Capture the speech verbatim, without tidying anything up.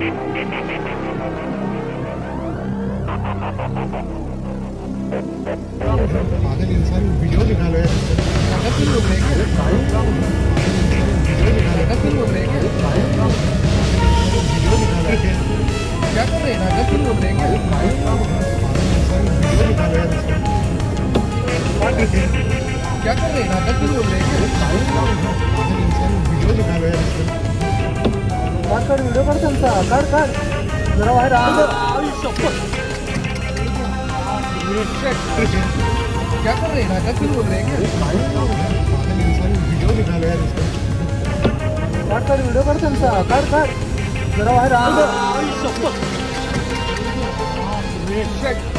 पागल इंसान वीडियो निकालो यार। पागल क्यों बोल रहे हैं? वीडियो निकालो। पागल क्यों बोल रहे हैं? वीडियो निकालो। क्या कर रहे हैं? पागल क्यों बोल रहे हैं? पागल इंसान वीडियो निकालो यार। क्या कर रहे हैं? पागल क्यों बोल रहे हैं? पागल इंसान वीडियो निकालो यार। काट काट वीडियो काट चलता काट काट जरा बाहेर आ। क्या कर रहे हैं? नाटक क्यों बोल रहे हैं? पागल इंसान वीडियो निकालो यार। काट काट वीडियो काट चलता काट काट जरा बाहेर आ।